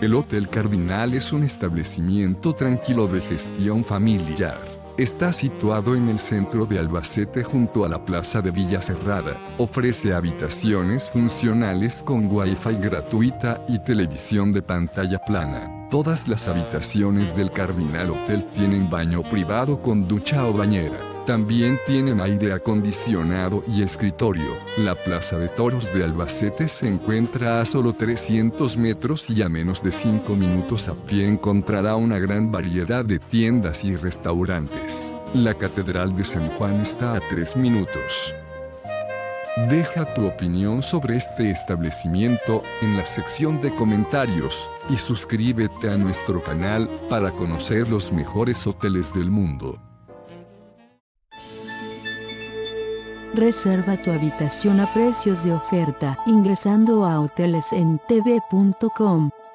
El Hotel Cardinal es un establecimiento tranquilo de gestión familiar. Está situado en el centro de Albacete junto a la plaza de Villa Cerrada. Ofrece habitaciones funcionales con Wi-Fi gratuita y televisión de pantalla plana. Todas las habitaciones del Cardinal Hotel tienen baño privado con ducha o bañera. También tienen aire acondicionado y escritorio. La Plaza de Toros de Albacete se encuentra a solo 300 metros y a menos de 5 minutos a pie encontrará una gran variedad de tiendas y restaurantes. La Catedral de San Juan está a 3 minutos. Deja tu opinión sobre este establecimiento en la sección de comentarios y suscríbete a nuestro canal para conocer los mejores hoteles del mundo. Reserva tu habitación a precios de oferta ingresando a hotelesentv.com.